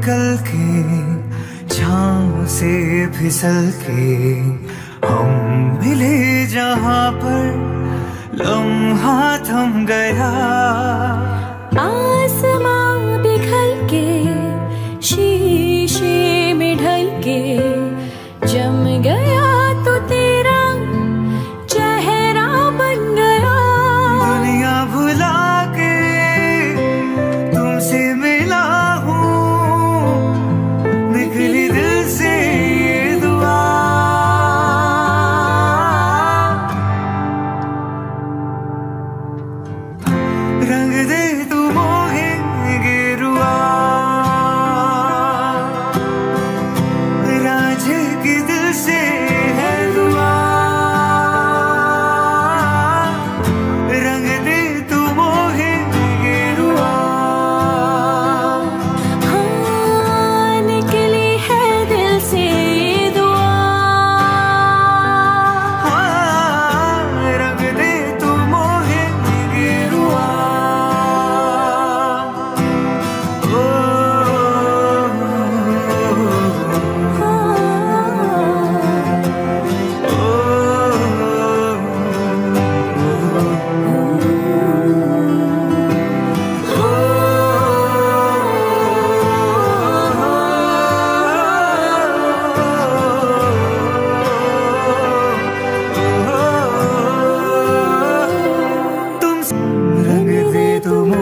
निकल के छाँव से फिसल के हम मिले जहाँ पर लम्हा थम गया। आसमां पिघल के शीशे में ढल के जम गया तो तेरा चेहरा बन गया। दुनिया भुला के तुमसे मिला हूँ, निकली दिल से ये दुआ। रंग दे तू मोहे गेरुआ, राझे की दिल से है दुआ। रंग दे तू मोहे गेरुआ। हाँ, निकली है दिल से ये दुआ। हाँ, रंग दे तू मोहे गेरुआ। ओ, तुम रंग दे तुम